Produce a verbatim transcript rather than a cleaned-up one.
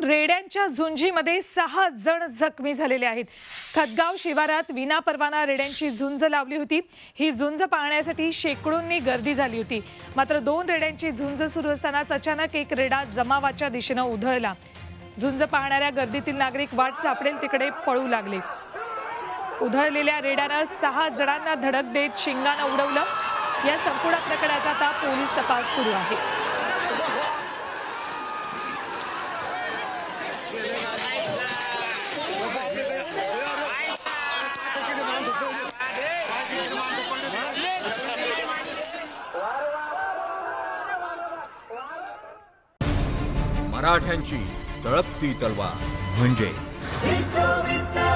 रेड्यांच्या झुंजीमध्ये सहा जण जखमी झालेले आहेत। खतगाव शिवारात विनापरवाना रेड्यांची झुंज लावली होती। ही झुंज पाहण्यासाठी शेकडोंनी गर्दी झाली होती। मात्र दोन रेड्यांची झुंज सुरू असतानाच अचानक एक रेडा जमावाच्या दिशेने उधळला। झुंज पाहणाऱ्या गर्दीतील नागरिक वाट सापडेल तिकडे पळू लागले। उधळलेल्या रेड्याने सहा जणांना धडक देत शिंगाने उडवलं। या संपूर्ण प्रकरणाचा आता पोलीस तपास सुरू आहे। मराठ्यांची तळपती तलवार म्हणजे